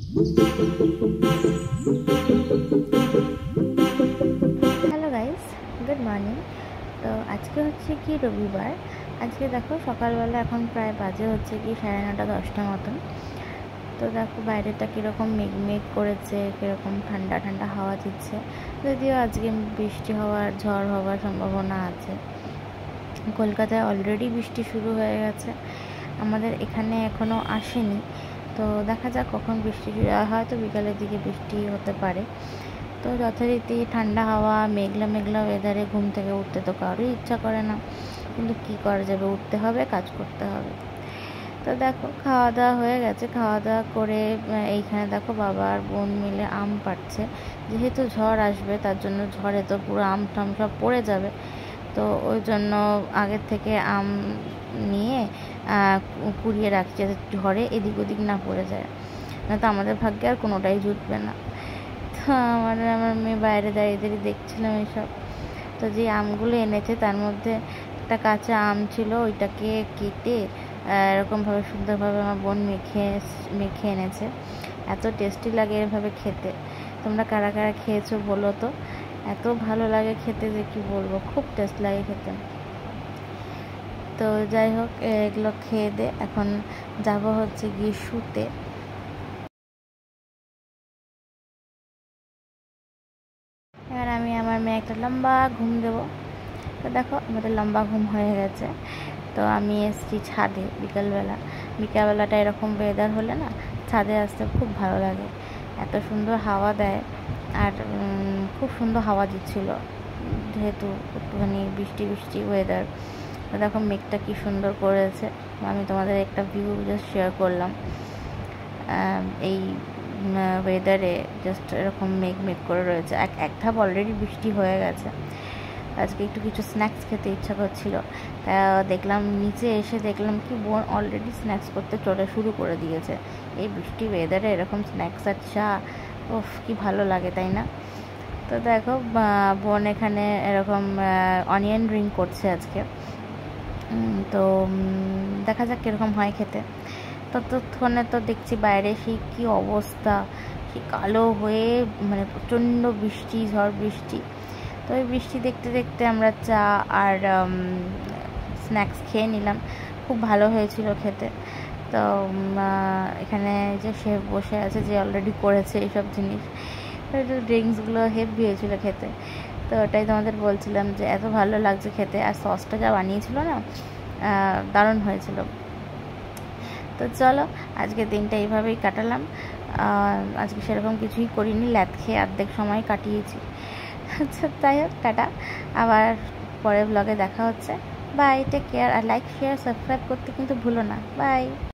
Hello guys, good morning. তো আজকে হচ্ছে কি রবিবার। আজকে দেখো সকালবেলা এখন প্রায় বাজে হচ্ছে কি 9:30 10টা মতন। তো দেখো বাইরেটা কীরকম মেঘ করেছে, কীরকম ঠান্ডা ঠান্ডা হাওয়া দিচ্ছে। যদিও আজকে বৃষ্টি হওয়ার ঝড় হওয়ার সম্ভাবনা আছে। কলকাতায় অলরেডি বৃষ্টি শুরু হয়ে গেছে, আমাদের এখানে এখনও আসেনি। তো দেখা যাক কখন বৃষ্টি হয়তো বিকালের দিকে বৃষ্টি হতে পারে। তো যথারীতি ঠান্ডা হাওয়া, মেঘলা মেঘলা ওয়েদারে ঘুম থেকে উঠতে তো কারোরই ইচ্ছা করে না, কিন্তু কি করা যাবে, উঠতে হবে, কাজ করতে হবে। তো দেখো খাওয়া দাওয়া হয়ে গেছে। খাওয়া দাওয়া করে এইখানে দেখো বাবা আর বোন মিলে আম পাড়ছে। যেহেতু ঝড় আসবে, তার জন্য ঝড়ে তো পুরো আম টাম সব পড়ে যাবে। তো ওই জন্য আগের থেকে আম নিয়ে কুড়িয়ে রাখছি, যাতে ঝড়ে এদিক ওদিক না পড়ে যায়, না তো আমাদের ভাগ্যে আর কোনোটাই জুটবে না। তো আমার মেয়ে বাইরে দাঁড়িয়ে দেখছিলাম এইসব। তো যে আমগুলো এনেছে তার মধ্যে একটা কাঁচা আম ছিল, ওইটাকে কেটে এরকমভাবে সুন্দরভাবে আমার বোন মেখে এনেছে। এত টেস্টি লাগে এভাবে খেতে। তোমরা কারা কারা খেয়েছো বলো তো। এত ভালো লাগে খেতে যে কি বলবো, খুব টেস্ট লাগে খেতে। তো যাই হোক, এগুলো খেয়ে দে এখন যাব হচ্ছে গিয়ে শুতে। এবার আমি আমার মেয়ে একটা লম্বা ঘুম দেবো। তো দেখো আমাদের লম্বা ঘুম হয়ে গেছে। তো আমি এসেছি ছাদে বিকালবেলাটা এরকম ওয়েদার হলে না ছাদে আসতে খুব ভালো লাগে। এত সুন্দর হাওয়া দেয়, আর খুব সুন্দর হাওয়া দিচ্ছিল, যেহেতু একটুখানি বৃষ্টি বৃষ্টি ওয়েদার। তো দেখো মেঘটা কি সুন্দর করেছে। আমি তোমাদের একটা ভিউ জাস্ট শেয়ার করলাম। এই ওয়েদারে জাস্ট এরকম মেঘ করে রয়েছে। এক ধাপ অলরেডি বৃষ্টি হয়ে গেছে। আজকে একটু কিছু স্ন্যাক্স খেতে ইচ্ছা করছিল, দেখলাম নিচে এসে দেখলাম কি বোন অলরেডি স্ন্যাক্স করতে শুরু করে দিয়েছে। এই বৃষ্টি ওয়েদারে এরকম স্ন্যাক্স আর চা, ওফ কি ভালো লাগে, তাই না? তো দেখো বোন এখানে এরকম অনিয়ন রিং করছে আজকে। তো দেখা যাক কীরকম হয় খেতে। ততক্ষণে তো দেখছি বাইরে সেই কী অবস্থা, সেই কালো হয়ে মানে প্রচণ্ড বৃষ্টি, ঝড় বৃষ্টি। তো ওই বৃষ্টি দেখতে দেখতে আমরা চা আর স্ন্যাক্স খেয়ে নিলাম। খুব ভালো হয়েছিল খেতে। তো এখানে যে শেফ বসে আছে, যে অলরেডি করেছে এইসব জিনিস, ড্রিঙ্কসগুলো হেভি হয়েছিল খেতে। তো ওটাই তোমাদের বলছিলাম যে এত ভালো লাগছে খেতে, আর সসটা যা বানিয়েছিল না, দারুণ হয়েছিল। তো চলো আজকে দিনটা এইভাবেই কাটালাম। আজকে সেরকম কিছুই করিনি, ল্যাদ খেয়ে অর্ধেক সময় কাটিয়েছি। আচ্ছা তাই হোক, টাটা, আবার পরের ব্লগে দেখা হচ্ছে। Bye, take care. আর লাইক শেয়ার সাবস্ক্রাইব করতে কিন্তু ভুলো না। বাই।